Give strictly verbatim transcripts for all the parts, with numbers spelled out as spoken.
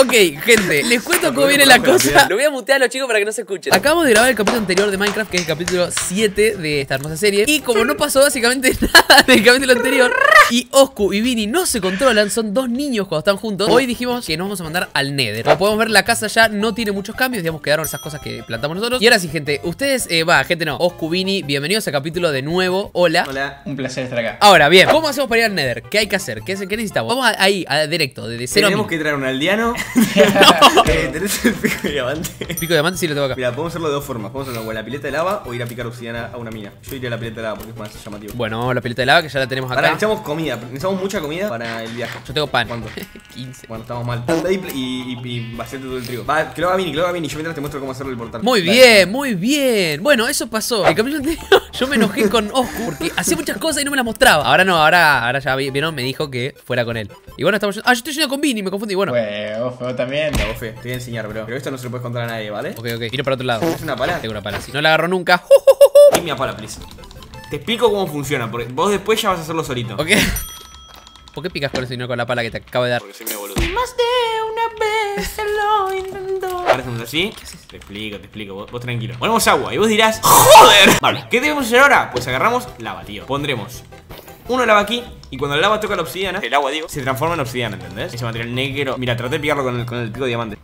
Ok, gente, les cuento cómo viene la cosa. Lo voy a mutear a los chicos para que no se escuchen. Acabamos de grabar el capítulo anterior de Minecraft, que es el capítulo siete de esta hermosa serie. Y como no pasó básicamente nada del capítulo anterior, y Oscu y Vini no se controlan, son dos niños cuando están juntos, hoy dijimos que nos vamos a mandar al Nether. Como podemos ver, la casa ya no tiene muchos cambios, digamos, quedaron esas cosas que plantamos nosotros. Y ahora sí, gente, ustedes, eh, va, gente no, Oscu, Vini, bienvenidos al capítulo de nuevo. Hola. Hola, un placer estar acá. Ahora, bien, ¿cómo hacemos para ir al Nether? ¿Qué hay que hacer? ¿Qué, qué necesitamos? Vamos a, ahí, a, directo, desde cero. Tenemos que traer un aldeano. No. eh, ¿Tenés el pico de diamante? El pico de diamante sí lo tengo acá. Mira, podemos hacerlo de dos formas. Podemos hacerlo con la pileta de lava o ir a picar obsidiana a una mina. Yo iría a la pileta de lava porque es más llamativo. Bueno, vamos a la pileta de lava que ya la tenemos acá. Ahora necesitamos comida, necesitamos mucha comida para el viaje. Yo tengo pan. ¿Cuánto? quince. Bueno, estamos mal. Anda y, y, y, y vaciate todo el trigo. Va, que lo haga Vini, que lo haga Vini. Yo mientras te muestro cómo hacerlo el portal. Muy Dale. bien, muy bien. Bueno, eso pasó. El capítulo anterior yo me enojé con Oscu porque hacía muchas cosas y no me las mostraba. Ahora no, ahora, ahora ya vieron, me dijo que fuera con él. Y bueno, estamos. Ah, yo estoy yendo con Vini, me confundí. Bueno. Pues, vos, vos también. No, vos, Fe, te voy a enseñar, bro. Pero esto no se lo puedes contar a nadie, ¿vale? Ok, ok. Tiro para otro lado. ¿Es una pala? Tengo una pala, sí. No la agarro nunca. Dime a pala, please. Te explico cómo funciona, porque vos después ya vas a hacerlo solito. Ok. ¿Por qué picas con eso y no con la pala que te acabo de dar? Porque soy medio boludo. Más de una vez se lo intentó. Ahora hacemos así. Te explico, te explico. Vos, vos tranquilo. Ponemos agua y vos dirás, ¡joder! Vale, ¿qué debemos hacer ahora? Pues agarramos lava, tío. Pondremos uno lava aquí. Y cuando el lava toca la obsidiana, el agua, digo, se transforma en obsidiana, ¿entendés? Ese material negro. Mira, traté de picarlo con el, con el pico de diamante.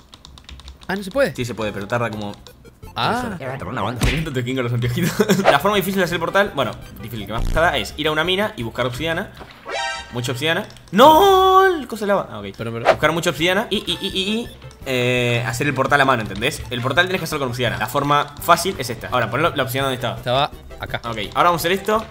Ah, ¿no se puede? Sí se puede, pero tarda como... Ah. Con los anteojitos. La forma difícil de hacer el portal, bueno, difícil que más pesada, es ir a una mina y buscar obsidiana. Mucha obsidiana. ¡No! El coso de lava. Ah, ok. Pero, pero. Buscar mucha obsidiana y, y, y, y, y eh, hacer el portal a mano, ¿entendés? El portal tienes que hacerlo con obsidiana. La forma fácil es esta. Ahora, poner la obsidiana donde estaba. Estaba acá. Ok, ahora vamos a hacer esto.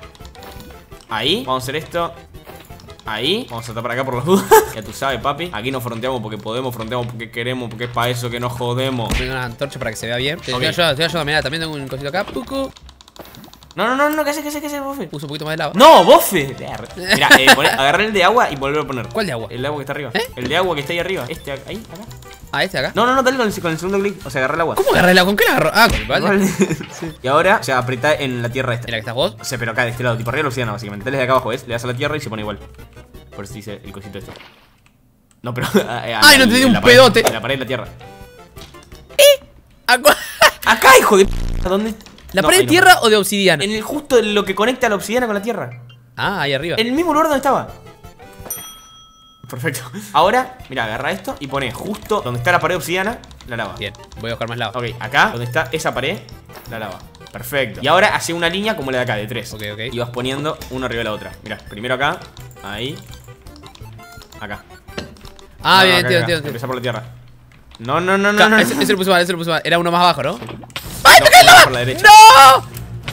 Ahí. Vamos a hacer esto. Ahí, vamos a tapar acá por las dudas. Ya tú sabes, papi. Aquí nos fronteamos porque podemos, fronteamos porque queremos, porque es para eso que nos jodemos. Tengo una antorcha para que se vea bien. Te Ok. voy a ayudar, te voy a ayudar. Mirá, también tengo un cosito acá. Pucu. No, no, no, no, ¿qué haces, qué haces, qué haces, bofe? Puso un poquito más de lava. No, bofe. Mira, eh, poné- agarré el de agua y volver a poner. ¿Cuál de agua? El de agua que está arriba. ¿Eh? El de agua que está ahí arriba. Este, ahí, acá. Ah, este acá. No, no, no, dale con el, con el segundo clic. O sea, agarré el agua. ¿Cómo agarré el agua? ¿Con qué la agarro? Ah, con el balde. Vale. Sí. Y ahora, o sea, apretá en la tierra esta. ¿En la que estás vos? O sea, pero acá de este lado, tipo arriba de la obsidiana, básicamente. Dale de acá abajo, ¿ves? Le das a la tierra y se pone igual. Por eso dice el cosito este. No, pero. Ay, no te di un pedote. En la pared de la tierra. Acá. Acá, hijo de p. ¿Dónde? ¿La No, pared de ahí no. tierra o de obsidiana? En el justo lo que conecta la obsidiana con la tierra. Ah, ahí arriba. En el mismo lugar donde estaba. Perfecto. Ahora, mira, agarra esto y pone justo donde está la pared obsidiana, la lava. Bien, voy a buscar más lava. Ok, acá, donde está esa pared, la lava. Perfecto. Y ahora hace una línea como la de acá, de tres. Ok, ok. Y vas poniendo una arriba de la otra. Mira, primero acá, ahí, acá. Ah, No, bien, acá, entiendo, acá. entiendo. Empezar por la tierra. No, no, no, no, Ca- no. Ese, ese lo puse mal, ese lo puse mal. Era uno más abajo, ¿no? ¡Ay, me cae la por la derecha. ¡No!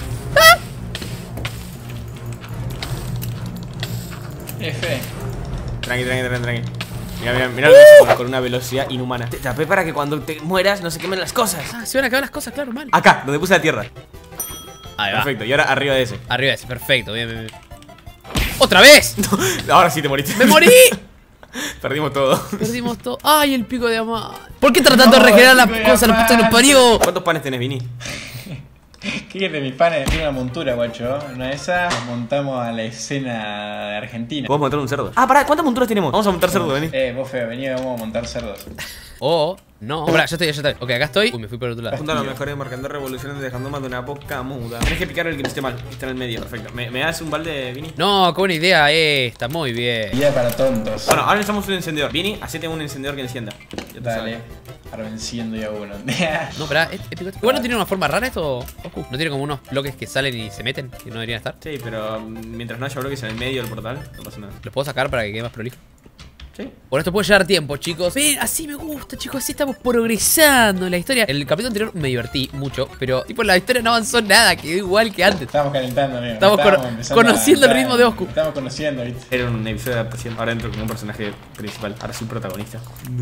F. Tranqui, tranqui, tranqui, tranqui. Mira, mira, mira lo que hace con, con una velocidad inhumana. Te tapé para que cuando te mueras no se quemen las cosas. Ah, se van a acabar las cosas, claro, mal. Acá, donde puse la tierra. Ahí va. Perfecto, y ahora arriba de ese. Arriba ese, perfecto, bien, bien, bien. ¡Otra vez! Ahora sí te moriste. ¡Me morí! Perdimos todo. Perdimos todo. ¡Ay, el pico de diamante! ¿Por qué tratando No, de regenerar el las pico de cosas? Los putos nos diamante. parió. ¿Cuántos panes tenés, Vini? ¿Qué quieres de mis panes? Tiene una montura, guacho. Una de esas nos montamos a la escena de Argentina. ¿Podemos montar un cerdo? Ah, pará, ¿cuántas monturas tenemos? Vamos a montar cerdo, vení. Eh, vos feo, vení, vamos a montar cerdos. Oh, no. Pará, ya estoy, ya estoy. Ok, acá estoy. Uy, me fui por el otro lado. Junto a los mejores marcando revoluciones dejando más de una boca muda. Tenés que picar el que no esté mal, que está en el medio. Perfecto. ¿Me, me das un balde, Vini? No, qué buena idea esta, muy bien. Guía para tontos. Bueno, ahora necesitamos un encendedor. Vini, hacete un encendedor que encienda. Ya tú Dale. sabes. Ahora enciendo ya uno. No, pará, ¿es- es pico- igual no tiene una forma rara esto, Oscu. No tiene como unos bloques que salen y se meten, que no deberían estar. Sí, pero mm, mientras no haya bloques en el medio del portal, no pasa nada. Los puedo sacar para que quede más prolijo. Sí. Bueno, esto puede llevar tiempo, chicos. Ven, así me gusta, chicos. Así estamos progresando en la historia. En el capítulo anterior me divertí mucho, pero tipo la historia no avanzó nada, quedó igual que antes. Estamos calentando, amigo. Estamos cono- empezando conociendo a- el ritmo de Oscu. Estamos conociendo, ¿viste? Era un episodio de adaptación. Ahora entro como un personaje principal. Ahora soy protagonista.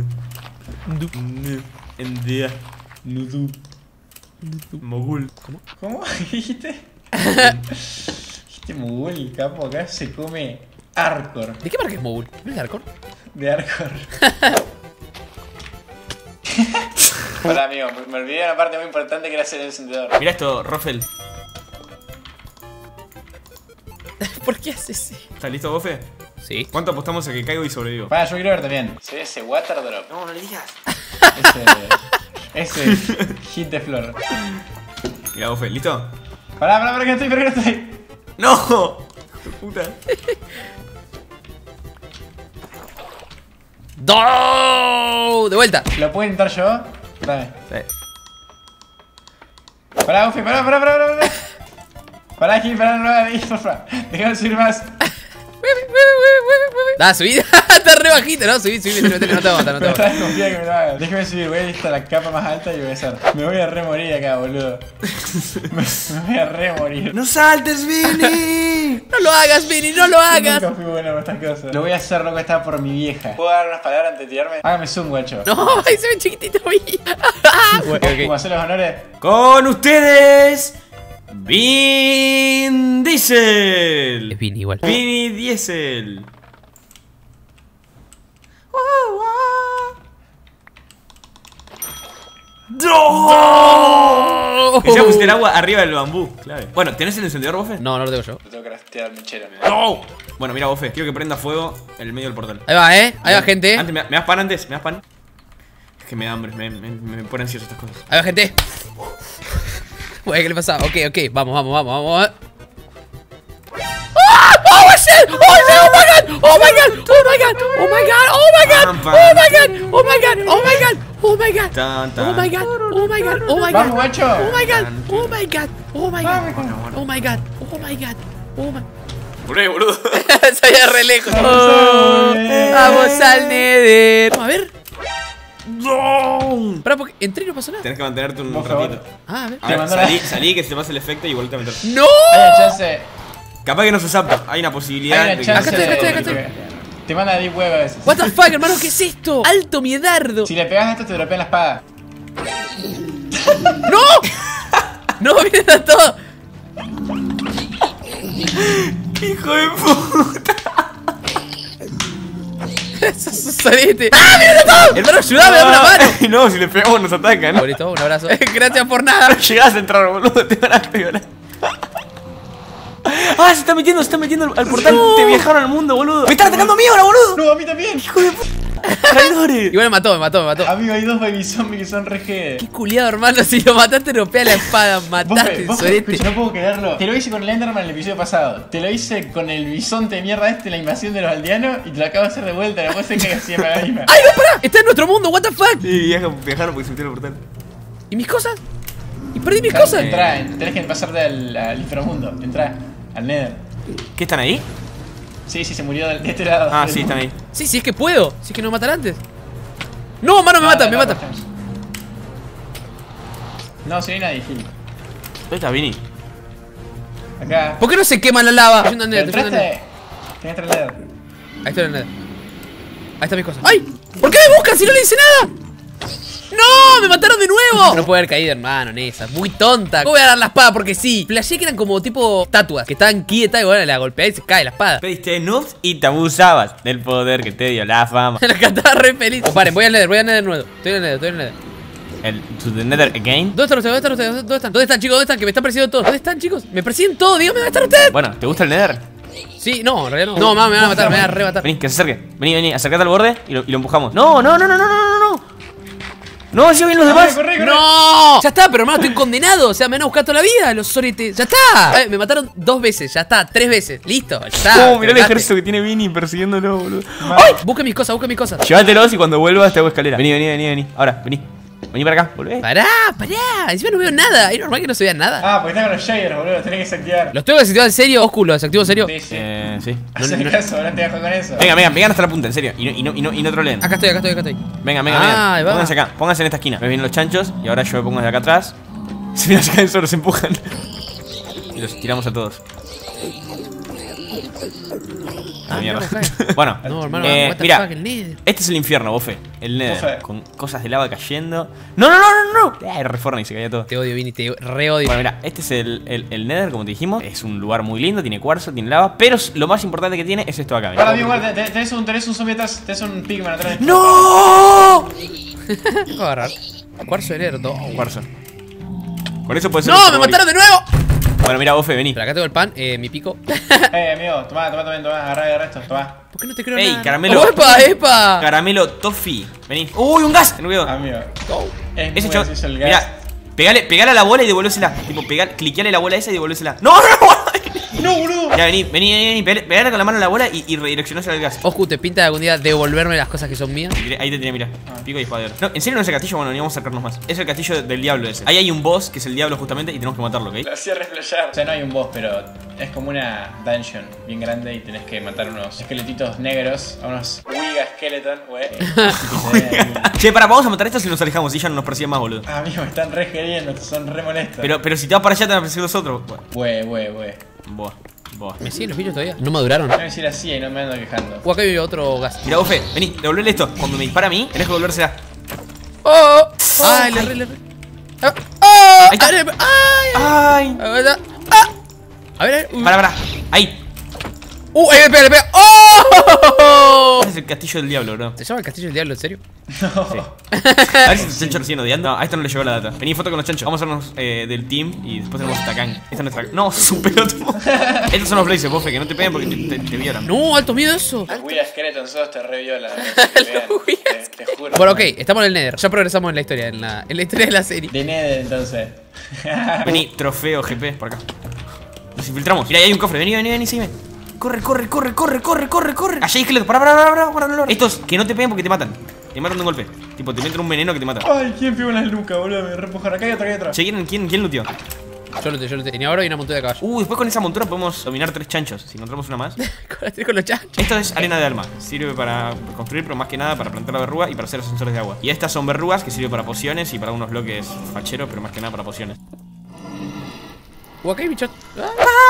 En día. Nudu. Mogul. ¿Cómo? ¿Dijiste? Dijiste mogul, capo. Acá se come Arcor. ¿De qué marca es Mogul? ¿No es de Arcor? De Arcor. Hola, amigo. Me, me olvidé de una parte muy importante que era hacer el encendedor. Mira esto, Rofel. ¿Por qué haces eso? ¿Estás listo, Bofe? Sí. ¿Cuánto apostamos a que caigo y sobrevivo? Para, yo quiero ver también. ¿Se ve ese water drop? No, no le digas. Ese. Ese hit de flor. Mira, Bofe, ¿listo? Pará, pará, pará, que no estoy, pará, que no estoy. ¡No! Puta. ¡Do! De vuelta. ¿Lo puedo intentar yo? Dame. Sí. Pará, Buffy, pará, pará, pará, pará. Pará, pará, aquí, pará, no lo hagas, por favor. Déjame subir más. Da, subí. Está re bajito, ¿no? Subí, subí, metele, metele, no te va a matar, no te Pero va a matar. estás confía que me lo hagas. Déjame subir, voy a ir hasta la capa más alta y voy a hacer. Me voy a re morir acá, boludo. Me, me voy a re morir. ¡No saltes, Vini! No lo hagas, Vini, no lo hagas. Nunca fui bueno con estas cosas. Lo voy a hacer, loco, está por mi vieja. ¿Puedo dar unas palabras antes de tirarme? Hágame zoom, guacho. No, ahí se ve chiquitito, Vini. ¿Cómo hacer los honores? Con ustedes, Vin Diesel. Es Vini igual. Vini Diesel. ¡No! Que ya pusiste el agua arriba del bambú, clave. Bueno, ¿tenés el encendedor, Bofe? No, no lo tengo yo. Lo tengo que craftear mechero. ¡No! Bueno, mira, Bofe, quiero que prenda fuego en el medio del portal. Ahí va, eh. Ahí va, gente. Antes, ¿me, me das pan antes? ¿Me das pan? Es que me da hambre, me, me, me pone ansioso estas cosas. Ahí va, gente. Uy, ¿qué le pasa? Ok, ok. Vamos, vamos, vamos, vamos. ¡Ah! ¡Oh, shit! ¡Oh, shit! ¡Oh, my God! ¡Oh, my God! ¡Oh, my God! ¡Oh, my God! ¡Oh, my God! ¡Oh, my God! ¡Oh, my God! ¡Oh, my God! ¡Oh, my God! Tan, tan. ¡Oh, my God! ¡Oh, my God! ¡Oh, my God! Vamos, guacho. ¡Oh, my God! ¡Oh, my God! ¡Oh, my God! ¡Oh, my God! ¡Oh, my God! ¡Oh, my God! Boludo, boludo. Se veía re lejos. Oh, ¡Vamos al Nether! Vamos a ver. ¡No! Pará, porque entré y no pasó nada. Tenés que mantenerte un Por favor. ratito. Ah, a ver. A ver, mandó salí, la- salí que se te pase el efecto y vuelve a meter. ¡No! Hay una chance. Capaz que no se apto. Hay una posibilidad Hay una de que. chance. Acá estoy, acá estoy, de- acá Te manda deep web a veces. What the fuck, hermano, ¿qué es esto? Alto miedardo. Si le pegas a esto, te dropean la espada. ¡No! No, mira todo. ¡Hijo de puta! Eso es un sorete. ¡Ah, mira todo! Hermano, ayúdame, dame una mano. Ay, no, si le pegamos nos atacan. Bonito, un abrazo. Gracias por nada. Llegás a entrar, boludo, te van a pegar. ¡Ah, se está metiendo, se está metiendo al portal! No. ¡Te viajaron al mundo, boludo! ¡Me están atacando a mí ahora, boludo! No, a mí también. ¡Hijo de puta! ¡Traidores! Igual me mató, me mató, me mató. Amigo, hay dos baby zombies que son re G. Qué culiado, hermano. Si lo mataste, golpea la espada. Vos, Mataste, vos, sorete. escucha, no puedo creerlo. Te lo hice con el Enderman en el episodio pasado. Te lo hice con el bisonte de mierda este en la invasión de los aldeanos. Y te lo acabo de hacer de vuelta. No puede ser que haga siempre la misma. ¡Ay, no, pará! Está en nuestro mundo, what the fuck. Sí, viajaron, viajaron porque se metieron al portal. ¿Y mis cosas? ¿Y perdí mis cosas? Entrá, tenés que pasarte al, al inframundo. Entrá, al Nether. ¿Qué están ahí? Sí, sí, se murió de este lado. Ah, sí, están ahí. Sí, sí, es que puedo. Si es que no me matan antes. No, mano, me No, mata, no, me no, mata. no, No, si no hay nadie, Gil. ¿Dónde está Vini? Acá. ¿Por qué no se quema la lava? Estoy yendo al Nether, estoy yendo al Nether. ¿Entraste? Tenés que entrar al Nether. Ahí estoy en el Nether. Ahí están mis cosas. ¡Ay! ¿Por qué me buscan si no le hice nada? ¡No! ¡Me mataron de nuevo! No puede haber caído, hermano, en esa. Muy tonta. ¿Cómo voy a dar la espada? Porque sí. Flashé que eran como tipo estatuas que estaban quietas y bueno, la golpeé y se cae la espada. Pediste noobs y te abusabas del poder que te dio la fama. La cantaba re feliz. Oh, paren, voy al Nether, voy al Nether nuevo. Estoy en el Nether, estoy en el Nether. El, to the nether again. ¿Dónde están ustedes? ¿Dónde están ustedes? ¿Dónde están? ¿Dónde están, chicos? ¿Dónde están? Que me están persiguiendo todos. ¿Dónde están, chicos? Me persiguen todos. Díganme dónde están ustedes. Bueno, ¿te gusta el nether? Sí, no, en realidad no. No, mamá, me van a matar, me van a rematar. Vení, que se acerque. Vení, vení, acércate al borde y lo, y lo empujamos. No, no, no, no, no, no, no, no. No, yo bien los demás. Corre, corre, corre. ¡No! Ya está, pero hermano, estoy condenado. O sea, me van a buscar toda la vida, los soretes. ¡Ya está! Eh, me mataron dos veces, ya está, tres veces. Listo, ya está. Oh, mirá el Cagaste. ejército que tiene Vini persiguiéndolo, boludo. ¡Ay! Busquen mis cosas, busquen mis cosas. Llévatelos y cuando vuelvas te hago escalera. Vení, vení, vení, vení. Ahora, vení. Vení para acá, volvé. Pará, pará. Encima no veo nada. Es normal que no se vea nada. Ah, porque está con los Shaders, boludo. Tenés que desactivar. ¿Los tengo que desactivar en serio? Ósculo, ¿desactivo en serio? Sí, sí. Eh, sí. Hacé caso, no te dejo con eso. Venga, venga, vengan hasta la punta, en serio. Y no, y no, y no, y no troleen. Acá estoy, acá estoy, acá estoy. Venga, venga, Ah, venga. ahí va. Pónganse acá, pónganse en esta esquina. Me vienen los chanchos y ahora yo me pongo desde acá atrás. Si me caen solos, se empujan. Y los tiramos a todos. Ah, mierda. Bueno, No, hermano, eh, what the mira, fuck, el Nether. este es el infierno, Bofe. El Nether, Bofe. con cosas de lava cayendo. No, no, no, no, no. Eh, reforma y se caía todo. Te odio, Vini, te re odio. Bueno, mira, este es el, el, el Nether, como te dijimos. Es un lugar muy lindo, tiene cuarzo, tiene lava. Pero lo más importante que tiene es esto acá. Guarda, Mira. bien, guarda. te- Tenés un, tenés un zombie atrás. Tenés un pigman atrás. ¡No! ¿Qué voy a agarrar? Cuarzo de Nether, no. Cuarzo. Con eso puede ser. ¡No! un ¡Me boli. mataron de nuevo! Bueno, mira, Bofe, vení. Pero acá tengo el pan, eh, mi pico. Eh, amigo, tomá, tomá, tomá, tomá. Agarrá, agarrá esto, tomá. ¿Por qué no te creo Ey, nada? caramelo. ¡Oh, epa, epa! Caramelo toffee. Vení. ¡Uy, un gas! No veo. Amigo. Go. Es Ese muy chaval. gracioso el gas. Mirá, pegale, pegale a la bola y devolvésela. Tipo, pegar, cliqueale la bola esa y devolvésela. ¡No, no! No, boludo. Ya, vení, vení, vení, vení. Pegale, pegale con la mano a la bola y, y redireccionásela al gas. Oscu, ¿te pinta de algún día devolverme las cosas que son mías? Ahí te tenía, mira. Pico y espada de oro. No, en serio no es el castillo, bueno, ni vamos a acercarnos más. Es el castillo del diablo ese. Ahí hay un boss que es el diablo justamente y tenemos que matarlo, ¿ok? Lo hacía reflejar. O sea, no hay un boss, pero es como una dungeon bien grande y tenés que matar unos esqueletitos negros, a unos Wiga Skeleton, wey. Che, para, vamos a matar estos y nos alejamos y ya no nos persiguen más, boludo. Amigo, me están re queriendo, son re molestos. Pero, pero si te vas para allá te van a perseguir los otros. Wey, wey, wey. Buah, buah. ¿Me siguen los bichos todavía? No maduraron. Voy a decir así y no me ando quejando. O acá hay otro gas. Mira, Bofe, vení, devolverle esto. Cuando me dispara a mí, tenés que devolvérsela. ¡Oh! ¡Ay, le re, le re! ¡Ah! ¡Ah! Ahí está. ¡Ay! ¡Ay! A ver, ¡ah! A ver, uy. Para, para. Ahí. ¡Uh! ¡Eh, espera, espera! ¡Oh! Este es el castillo del diablo, bro. ¿Se llama el castillo del diablo, en serio? Sí. A ver si los chanchos lo siguen odiando. A esto no le llegó la data. Vení, foto con los chanchos. Vamos a hacernos eh, del team y después tenemos esta gang. Esta es nuestra. No, es un pelotudo. Estos son los blazes, Bofe, que no te peguen porque te, te, te violan. No, alto miedo eso. Los Wiga Skeleton sos te re violan. Los Wiga te, te juro. Bueno, ok, estamos en el Nether. Ya progresamos en la historia, en la, en la historia de la serie. De Nether, entonces. Vení, trofeo G P, por acá. Nos infiltramos. Mira, ahí hay un cofre. Vení, vení, vení, sígueme. Corre, corre, corre, corre, corre, corre, corre. Allá hay esqueletos. Para, para, para, para, para, para. Estos que no te peguen porque te matan. Te matan de un golpe. Tipo, te meten un veneno que te mata. Ay, ¿quién pegó las lucas, boludo? Me reempujaron. Acá hay otra, acá hay otra. Che, ¿quién, quién, quién looteó? Yo lo tengo, yo lo tengo. Tenía oro y una montura de caballo. Uh, después con esa montura podemos dominar tres chanchos. Si encontramos una más. Estoy con los chanchos. Esto es arena de alma. Sirve para construir, pero más que nada para plantar la verruga y para hacer ascensores de agua. Y estas son verrugas que sirven para pociones y para unos bloques facheros, pero más que nada para pociones. Uh, acá hay bichos. Ah.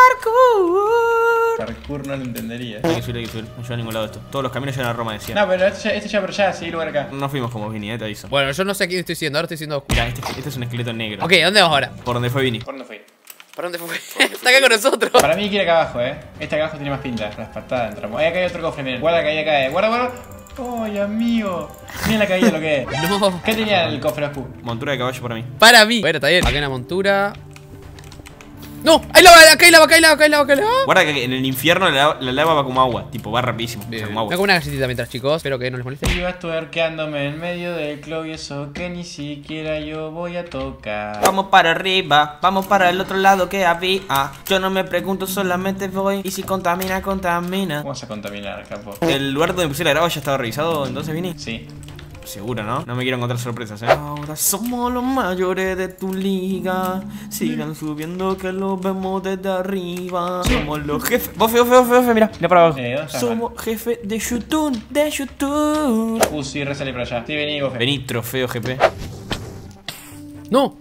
Parkour no lo entendería. Hay que subir, hay que subir. No lleva a ningún lado esto. Todos los caminos llevan a Roma, decía. No, pero este ya, este ya por allá, sí, lugar acá. No fuimos como Vini, eh, te aviso. Bueno, yo no sé a quién estoy siendo. Ahora estoy siendo. Mira, este, este es un esqueleto negro. Ok, ¿dónde vamos ahora? Por donde fue Vini. ¿Por dónde fui? ¿Para dónde fue? Está acá con nosotros. Para mí quiere acá abajo, eh. Este acá abajo tiene más pinta. Las patadas entramos. Ahí acá hay otro cofre, miren. Guarda que ahí acá, eh. Guarda, guarda. ¡Ay, amigo! Miren la caída lo que es. No. ¿Qué tenía el cofre Oscu? Montura de caballo para mí. Para mí. Bueno, está bien. Acá hay una montura. No, ahí lava, acá hay lava, acá hay lava, acá hay lava, acá hay lava. Guarda que en el infierno la lava, la lava va como agua. Tipo, va rapidísimo. O sea, Bien. como Me agua. hago una galletita mientras, chicos. Espero que no les moleste. Iba tuerqueándome en medio del club y eso que ni siquiera yo voy a tocar. Vamos para arriba, vamos para el otro lado que había. Yo no me pregunto, solamente voy. Y si contamina, contamina. Vamos a contaminar, capo. ¿El lugar donde puse la grava ya estaba revisado entonces, Vini? Sí. Seguro, ¿no? No me quiero encontrar sorpresas, ¿eh? Ahora somos los mayores de tu liga. Sigan subiendo que los vemos desde arriba. Somos los jefes. Bofe, bofe, bofe, bofe, mira, mira para abajo. Eh, ¿dónde está, Somos jefes de YouTube, de YouTube. Uh, sí, resale para allá. Sí, vení, Gofe. Vení, trofeo G P. No.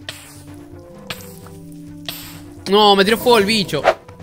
No, me tiró fuego el bicho.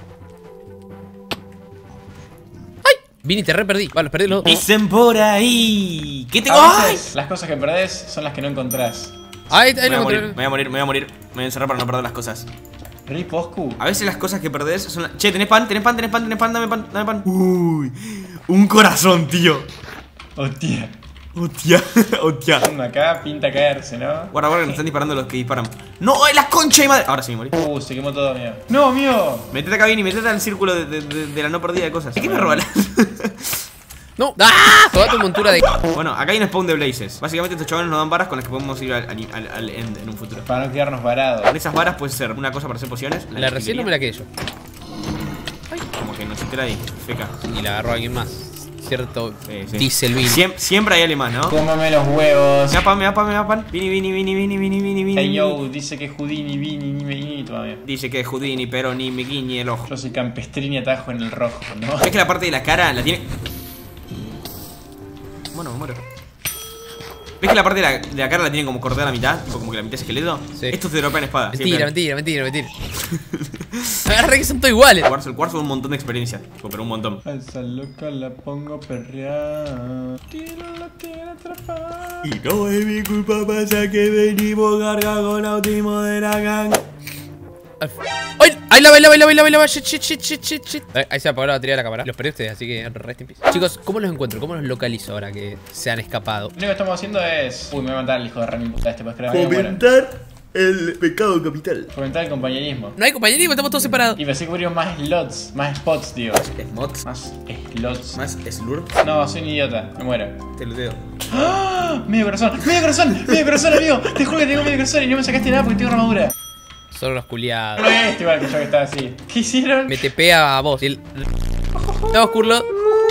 ¡Ay! Vini, te re perdí. Vale, perdí los dos. Dicen por ahí. ¿Qué tengo? A ¡Ay! veces las cosas que perdés son las que no encontrás. Ahí, ahí Me voy a lo morir, encontré. me voy a morir, me voy a morir. Me voy a encerrar para no perder las cosas. Rip Oscu. A veces las cosas que perdés son las... Che, ¿tenés pan? ¿Tenés pan? ¿Tenés pan? ¿Tenés pan? Dame pan, dame pan. Uy, un corazón, tío. Hostia. Hostia, hostia. Uno acá pinta caerse, ¿no? Guarda, guarda que nos están disparando los que disparan. ¡No! ¡Ay, las conchas de madre! Ahora sí me morí. Uh, se quemó todo, amigo. ¡No, amigo! Metete acá bien y metete al círculo de, de, de, de la no perdida de cosas. ¿Qué me roban? No. ¡Ah! Toda tu montura de. Bueno, acá hay un spawn de blazes. Básicamente estos chavales nos dan varas con las que podemos ir al, al, al, al end en un futuro. Para no quedarnos varados. Con esas varas puede ser una cosa para hacer pociones. La recién no me la quedé yo. Como que no se te la di, feca. Y la agarró alguien más. Cierto. Sí, sí. Dice el Vini. Siem- siempre hay alguien más, ¿no? Cómame los huevos. Me da pan, me da pan, me da pan. Vini, vini, vini, vini, vini, vini, vini. Hey yo, dice que Houdini, Vini, ni Vini, tu amigo. Dice que es Houdini, pero ni me guiñe el ojo. Yo soy campestrini atajo en el rojo, ¿no? ¿Ves que la parte de la cara la tiene? Bueno, me muero. ¿Ves que la parte de la, de la cara la tienen como cortada a la mitad? Tipo como que la mitad es esqueleto. Sí. Estos te dropean espada. Mentira, siempre. mentira, mentira, mentira. Agarré que son todos iguales. El cuarzo, el cuarzo es un montón de experiencia. Tipo, pero un montón. A esa loca la pongo a perrear. Tiro la tiene atrapada. Y no es mi culpa, pasa que venimos cargados con la última de la gang. ¡Ay! ¡Ahí la va, ahí la va, ahí la va, ahí la va, ahí la va! ¡Shit, shit, shit, shit, shit, shit! Ahí ahí se apagó la batería de la cámara. Los perdí ustedes, así que rest in peace. Chicos, ¿cómo los encuentro? ¿Cómo los localizo ahora que se han escapado? Lo único que estamos haciendo es. Uy, me voy a matar al hijo de Rami puta este, pues creo que me muero. Comentar El pecado capital. Fomentar el compañerismo. No hay compañerismo, estamos todos separados. Y pensé que hubiera más slots, más spots, digo. Mods. Más slots. Más slurp. No, soy un idiota, me muero. Te lo digo. ¡Ah! Medio corazón, medio corazón, medio corazón, amigo. Te juro que tengo medio corazón y no me sacaste nada porque tengo armadura. Son los culiados. No es este igual que yo que estaba así. ¿Qué hicieron? Me tepea a vos. El... Vamos, Curlo.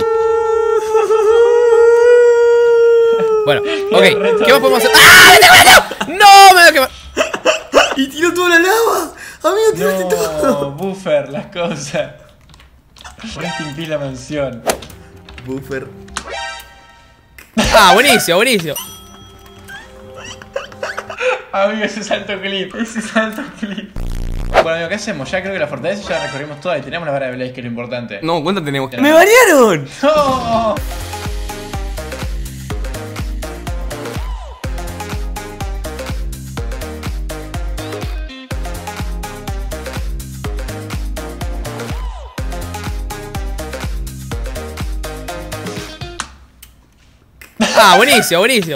Bueno, ok. ¿Qué más podemos hacer? ¡Ah! ¡Me tengo ¡No! ¡Me voy a quemar! Y tiró toda la lava. Amigo, tiraste No, todo. buffer, las cosas. Rest in peace la mansión. Buffer. Ah, buenísimo, buenísimo. Amigo, ese salto clip, ese salto clip. Bueno, amigo, ¿qué hacemos? Ya creo que la fortaleza ya la recorrimos toda y tenemos la vara de Blaze, que es lo importante. No, ¿cuánto tenemos? Tenemos. ¡Me variaron! ¡No! Ah, buenísimo, buenísimo.